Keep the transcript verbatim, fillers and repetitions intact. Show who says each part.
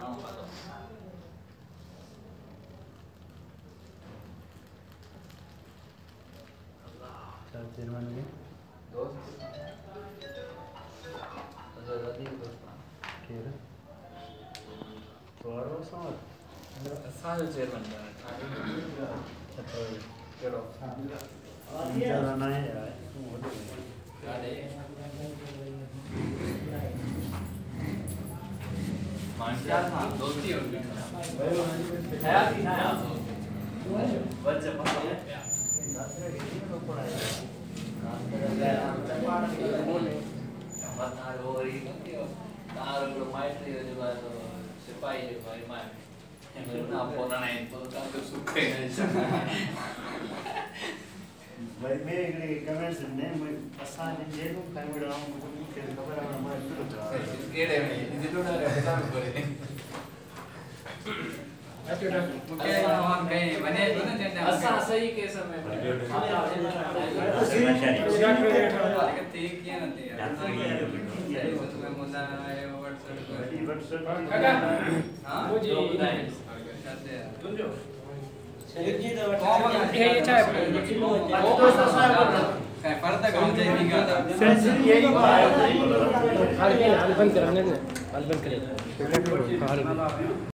Speaker 1: chairman के
Speaker 2: दोस्त तो जल्दी दोस्त
Speaker 1: के रे तो और समझ
Speaker 2: सारे चेयरमैन का
Speaker 1: अच्छा
Speaker 2: चलो
Speaker 1: ज्यादा नहीं यार
Speaker 2: अरे मानसिया था दोस्ती हो गई है ना बच्चे पता है बता रो रही तार को माइट्री हो जो तो सिपाही जो भाई मार ना बोलना नहीं तो तो सुखे नहीं
Speaker 1: भाई मैं एक कमेंट्स ने मैं असान जे को काम कर रहा हूं मुझे खबर है मैं शुरू कर रहा हूं
Speaker 2: केड़े में इधर तो ना काम करे अच्छा मुझे हम कहीं बने तो ना जंदे असा सही के समय में ठीक किया ना थे मैं मुद्दा है व्हाट्सएप पर हां मुझे सुन जो एक जी दवा ये चाहे काय परत काम जाई निघा यही बात है हर बंद करने दे बंद करे